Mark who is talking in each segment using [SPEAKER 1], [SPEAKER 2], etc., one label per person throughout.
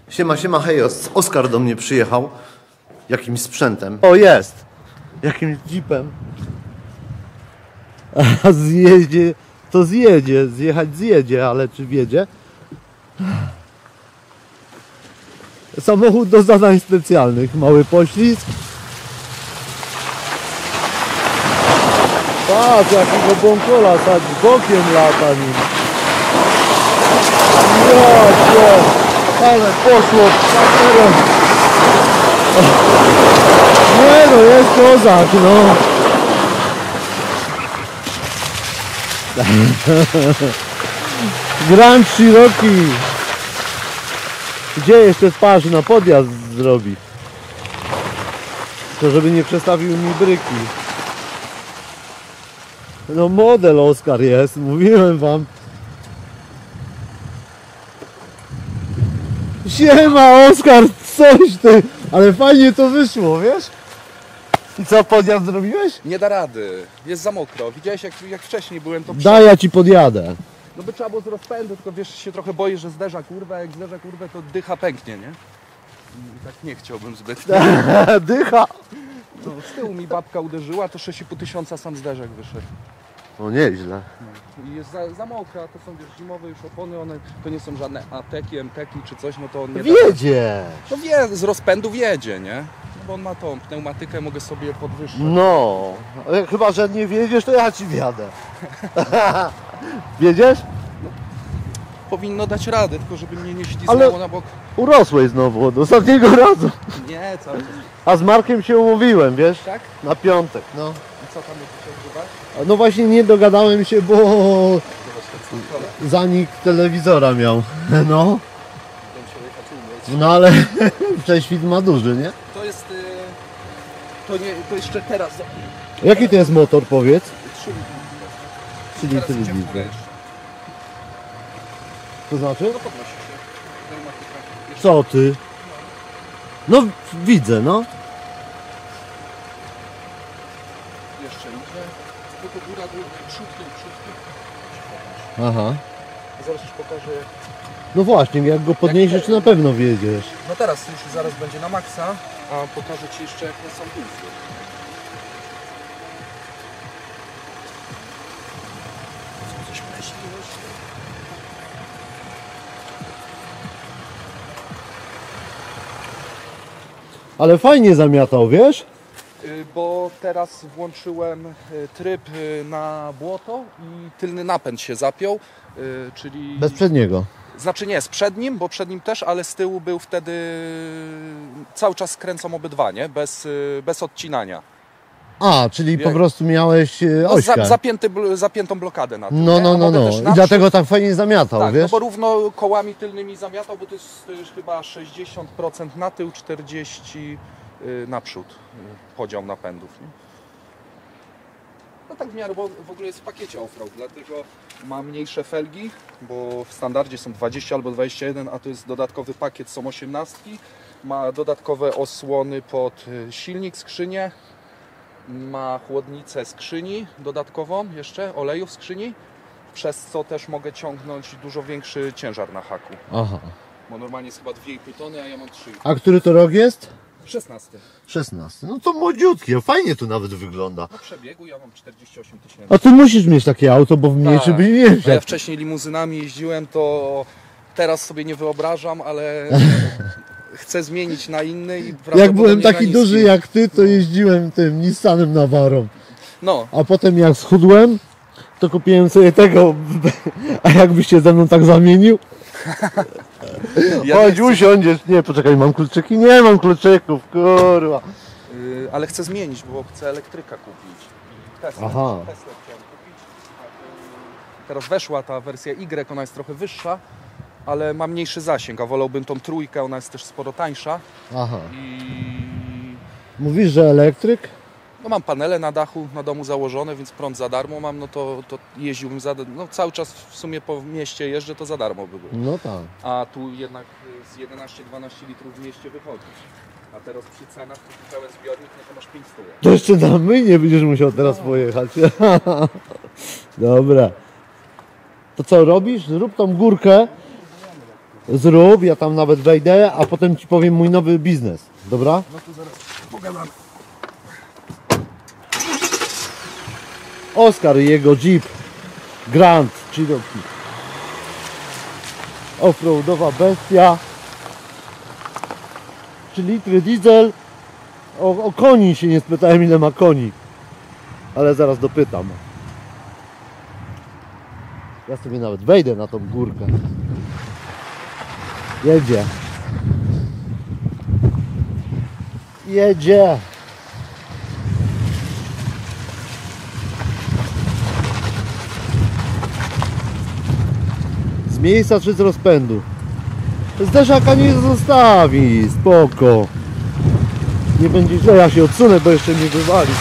[SPEAKER 1] Siema, siema, hej, Oskar do mnie przyjechał. Jakimś sprzętem. O, jest! Jakimś jeepem. A zjedzie, to zjedzie. Zjechać zjedzie, ale czy wiedzie? Samochód do zadań specjalnych. Mały poślizg. Patrz, jakiego bąkola sadzi. Bokiem lata nim. Ale poszło paperem. Nie no, jest kozak, no. Grand Cherokee. Gdzie jeszcze twarz na podjazd zrobi? To żeby nie przestawił mi bryki. No model Oskar jest, mówiłem wam. Siema Oskar, coś ty, ale fajnie to wyszło, wiesz? I co, podjazd zrobiłeś?
[SPEAKER 2] Nie da rady, jest za mokro. Widziałeś jak wcześniej byłem, to
[SPEAKER 1] Daj, ja ci podjadę.
[SPEAKER 2] No by trzeba było z rozpędu, tylko wiesz, się trochę boję, że zderza kurwę, jak zderza kurwę, to dycha pęknie, nie? I tak nie chciałbym zbytnio.
[SPEAKER 1] Dycha.
[SPEAKER 2] No, z tyłu mi babka uderzyła, to 6,5 tysiąca sam zderzak wyszedł.
[SPEAKER 1] O, nieźle.
[SPEAKER 2] No. I jest za mokra, to są wiesz, zimowe już opony, one to nie są żadne ATeki, MTeki czy coś, no to on nie
[SPEAKER 1] Wiedzie.
[SPEAKER 2] No wie, z rozpędu wjedzie, nie? No bo on ma tą pneumatykę, mogę sobie podwyższyć.
[SPEAKER 1] No, chyba że nie wiedziesz, to ja ci wjadę. Wiedziesz?
[SPEAKER 2] Powinno dać radę, tylko żeby mnie nie ślizgało
[SPEAKER 1] Ale
[SPEAKER 2] na bok.
[SPEAKER 1] urosłeś znowu od ostatniego razu.
[SPEAKER 2] Nie, cały czas.
[SPEAKER 1] A z Markiem się umówiłem, wiesz?
[SPEAKER 2] Tak?
[SPEAKER 1] Na piątek, no.
[SPEAKER 2] I co tam się odbywa?
[SPEAKER 1] No właśnie nie dogadałem się, bo zanik telewizora miał. No. No ale prześwit ma duży, nie?
[SPEAKER 2] To jest... To jeszcze teraz...
[SPEAKER 1] Jaki to jest motor, powiedz?
[SPEAKER 2] 3 litry.
[SPEAKER 1] 3 litry diesla. To znaczy?
[SPEAKER 2] No podnosi się. Pneumatyka. Jeszcze,
[SPEAKER 1] Co ty? No widzę, no.
[SPEAKER 2] jeszcze idzie. Tylko góra, przód, tył.
[SPEAKER 1] Aha.
[SPEAKER 2] Zaraz już pokażę.
[SPEAKER 1] No właśnie, jak go podniesiesz, to na pewno wiedziesz.
[SPEAKER 2] No teraz już zaraz będzie na maksa, a pokażę Ci jeszcze jakie są pulsy. Coś myślisz?
[SPEAKER 1] Ale fajnie zamiatał, wiesz?
[SPEAKER 2] Bo teraz włączyłem tryb na błoto i tylny napęd się zapiął, czyli...
[SPEAKER 1] Bez przedniego.
[SPEAKER 2] Znaczy nie, z przednim, bo przed nim też, ale z tyłu był wtedy... Cały czas kręcą obydwa, nie? Bez odcinania.
[SPEAKER 1] A, czyli po prostu miałeś ośkę.
[SPEAKER 2] No, zapiętą blokadę na tym.
[SPEAKER 1] No. I dlatego tak fajnie zamiatał,
[SPEAKER 2] tak,
[SPEAKER 1] wiesz?
[SPEAKER 2] no bo równo kołami tylnymi zamiatał, bo to jest chyba 60% na tył, 40% naprzód podział napędów. Nie? No tak w miarę, bo w ogóle jest w pakiecie offroad, dlatego ma mniejsze felgi, bo w standardzie są 20 albo 21, a to jest dodatkowy pakiet, są 18. Ma dodatkowe osłony pod silnik, skrzynię. Ma chłodnicę skrzyni dodatkową jeszcze, oleju w skrzyni, przez co też mogę ciągnąć dużo większy ciężar na haku.
[SPEAKER 1] Aha.
[SPEAKER 2] Bo normalnie jest chyba 2,5 tony, a ja mam 3.
[SPEAKER 1] A który to rok jest?
[SPEAKER 2] 16.
[SPEAKER 1] 16. No to młodziutkie, fajnie to nawet wygląda.
[SPEAKER 2] Na przebiegu ja mam 48 000.
[SPEAKER 1] A ty musisz mieć takie auto, bo w mniejszy byś nie
[SPEAKER 2] A ja
[SPEAKER 1] wsiadł.
[SPEAKER 2] wcześniej limuzynami jeździłem, to teraz sobie nie wyobrażam, ale chcę zmienić na inny i
[SPEAKER 1] Jak byłem taki
[SPEAKER 2] na
[SPEAKER 1] duży
[SPEAKER 2] niski.
[SPEAKER 1] jak ty, to jeździłem tym Nissanem Navarą.
[SPEAKER 2] No,
[SPEAKER 1] A potem jak schudłem, to kupiłem sobie tego. A jakbyś się ze mną tak zamienił?
[SPEAKER 2] ja
[SPEAKER 1] Chodź,
[SPEAKER 2] nie chcę,
[SPEAKER 1] usiądziesz. Nie, poczekaj, mam kluczyki? Nie mam kluczyków, kurwa.
[SPEAKER 2] ale chcę zmienić, bo chcę elektryka kupić. Tesla chciałem kupić. Teraz weszła ta wersja Y, ona jest trochę wyższa, ale ma mniejszy zasięg, a wolałbym tą trójkę, ona jest też sporo tańsza.
[SPEAKER 1] Aha.
[SPEAKER 2] I
[SPEAKER 1] Mówisz, że elektryk?
[SPEAKER 2] no mam panele na dachu, na domu założone, więc prąd za darmo mam, no to jeździłbym no cały czas w sumie po mieście jeżdżę, to za darmo by było.
[SPEAKER 1] No tak.
[SPEAKER 2] A tu jednak z 11-12 litrów w mieście wychodzi. A teraz przy cenach to cały zbiornik, no to masz 5 stów.
[SPEAKER 1] To jeszcze na myjnie będziesz musiał teraz pojechać. Dobra. To co robisz? Zrób tą górkę. zrób, ja tam nawet wejdę, a potem ci powiem mój nowy biznes, dobra?
[SPEAKER 2] No to zaraz pogadamy.
[SPEAKER 1] Oskar i jego Jeep Grand Cherokee. Offroadowa bestia. 3 litry diesel. O koni się nie spytałem, ile ma koni, ale zaraz dopytam. Ja sobie nawet wejdę na tą górkę. Jedzie. Jedzie. Z miejsca czy z rozpędu? Zderzaka nie zostawi, spoko. Nie będzie źle, ja się odsunę, bo jeszcze mnie wywali.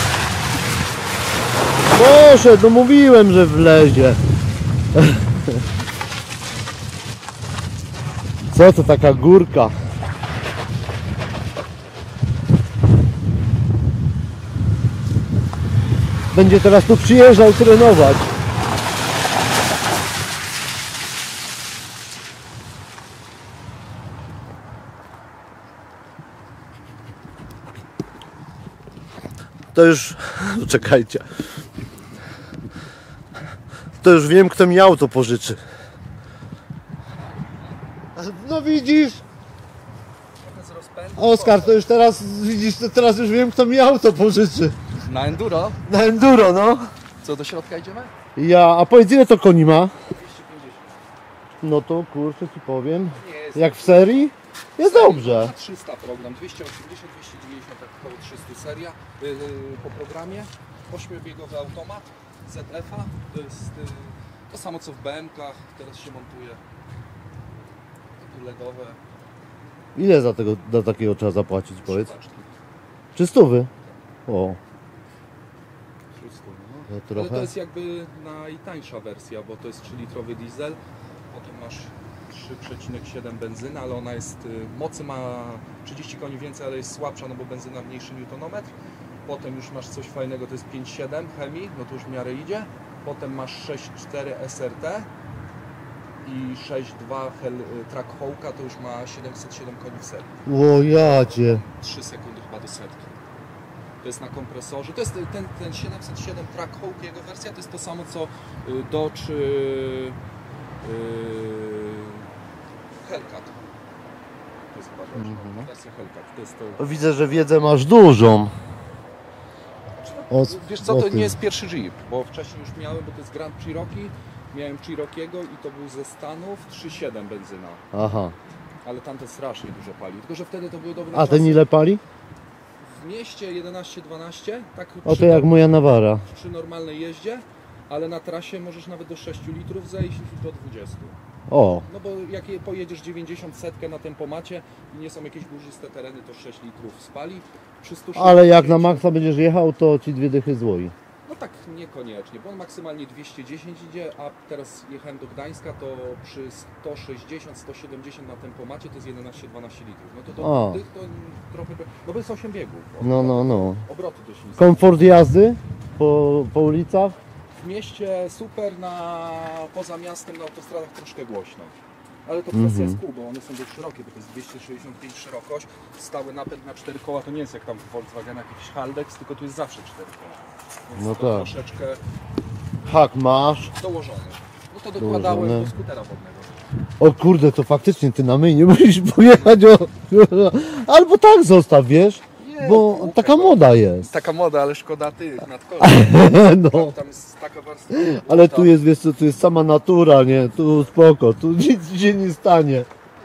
[SPEAKER 1] Poszedł, no mówiłem, że wlezie. Co to taka górka? Będzie teraz tu przyjeżdżał trenować. To już, czekajcie, to już wiem, kto mi auto pożyczy. No widzisz, Oskar, to już teraz, widzisz, to teraz już wiem, kto mi auto pożyczy.
[SPEAKER 2] Na enduro?
[SPEAKER 1] Na enduro, no.
[SPEAKER 2] Co, do środka idziemy?
[SPEAKER 1] A powiedz, ile to koni ma?
[SPEAKER 2] 250.
[SPEAKER 1] No to kurczę ci powiem,
[SPEAKER 2] Nie jest.
[SPEAKER 1] jak w serii? Jest dobrze.
[SPEAKER 2] Na 300 program, 280, 290, tak około 300 seria po programie. 8-biegowy automat ZF-a, to jest to samo co w BM-kach, teraz się montuje. LEDowe.
[SPEAKER 1] Ile za takiego trzeba zapłacić, powiedz? 300? O,
[SPEAKER 2] 300,
[SPEAKER 1] to
[SPEAKER 2] Ale
[SPEAKER 1] trochę.
[SPEAKER 2] to jest jakby najtańsza wersja, bo to jest 3-litrowy diesel, potem masz 3,7 benzyna, ale ona jest, mocy ma 30 koni więcej, ale jest słabsza, no bo benzyna mniejszy newtonometr. Potem już masz coś fajnego, to jest 5,7 chemii, no to już w miarę idzie. Potem masz 6,4 SRT i 6,2 Track Hawka, to już ma 707 koni w serii.
[SPEAKER 1] O jacie.
[SPEAKER 2] 3 sekundy chyba do setki. To jest na kompresorze. To jest ten 707 Track Hawk, jego wersja, to jest to samo co Dodge Hellcat. To jest chyba wersja Hellcat. To jest to...
[SPEAKER 1] Widzę, że wiedzę masz dużą.
[SPEAKER 2] Wiesz co, to nie jest pierwszy Jeep, bo wcześniej już miałem, bo to jest Grand Cherokee. Miałem Cherokee'ego i to był ze Stanów 3,7 benzyna.
[SPEAKER 1] Aha.
[SPEAKER 2] Ale tamten strasznie dużo palił. Tylko że wtedy to były dobre
[SPEAKER 1] A ten
[SPEAKER 2] czasy.
[SPEAKER 1] ile pali?
[SPEAKER 2] W mieście 11-12, tak
[SPEAKER 1] O, to jak moja Navara.
[SPEAKER 2] przy normalnej jeździe, ale na trasie możesz nawet do 6 litrów zejść do 20.
[SPEAKER 1] O,
[SPEAKER 2] No bo jak pojedziesz 90 setkę na tempomacie i nie są jakieś górzyste tereny, to 6 litrów spali. Przy 160,
[SPEAKER 1] ale jak na maksa będziesz jechał, to ci 2 dychy złoi.
[SPEAKER 2] No tak niekoniecznie, bo on maksymalnie 210 idzie, a teraz jechałem do Gdańska, to przy 160-170 na tempomacie to jest 11-12 litrów. No to tych to trochę, no bo jest 8 biegów.
[SPEAKER 1] No.
[SPEAKER 2] Obroty dość niskie.
[SPEAKER 1] Komfort jazdy po ulicach?
[SPEAKER 2] W mieście super, poza miastem na autostradach troszkę głośno. Ale to kwestia jest kół, bo one są dość szerokie, bo to jest 265 szerokość, stały napęd na 4 koła, to nie jest jak tam w Volkswagenach jakiś Haldex, tylko tu jest zawsze 4 koła. Więc
[SPEAKER 1] No
[SPEAKER 2] to
[SPEAKER 1] tak.
[SPEAKER 2] troszeczkę
[SPEAKER 1] Hak masz.
[SPEAKER 2] dołożony. No to dokładałem
[SPEAKER 1] Dołożone.
[SPEAKER 2] do skutera wodnego.
[SPEAKER 1] O kurde, to faktycznie ty na mnie nie musisz pojechać albo tak zostaw, wiesz? Bo taka moda jest.
[SPEAKER 2] Taka moda, ale szkoda tych nadkolców.
[SPEAKER 1] No.
[SPEAKER 2] Tam jest taka warstwa.
[SPEAKER 1] Ale tu jest, wiesz co, tu jest sama natura, nie? Tu spoko, tu nic się nie stanie.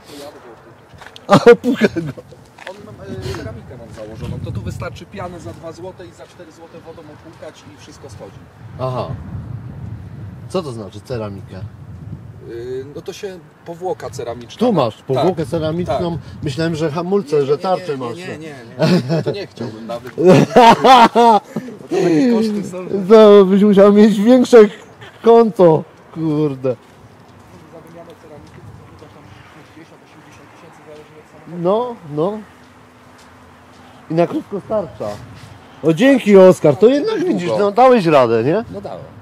[SPEAKER 1] A opłukę go.
[SPEAKER 2] On ceramikę mam założoną, to tu wystarczy pianę za 2 zł i za 4 zł wodą opłukać i wszystko schodzi.
[SPEAKER 1] Aha. Co to znaczy ceramikę?
[SPEAKER 2] No to się powłoka ceramiczna.
[SPEAKER 1] Tu masz powłokę
[SPEAKER 2] Tak,
[SPEAKER 1] ceramiczną.
[SPEAKER 2] tak.
[SPEAKER 1] Myślałem, że hamulce, że tarcze masz.
[SPEAKER 2] Nie. No to nie chciałbym nawet. Bo to takie koszty są.
[SPEAKER 1] To byś musiał mieć większe konto. Kurde.
[SPEAKER 2] Za wymianę ceramiki to chyba tam 50-80 tysięcy zależy od samochodu.
[SPEAKER 1] No. I na krótko starcza. O dzięki Oskar, to jednak widzisz, no dałeś radę, nie?
[SPEAKER 2] No dałem.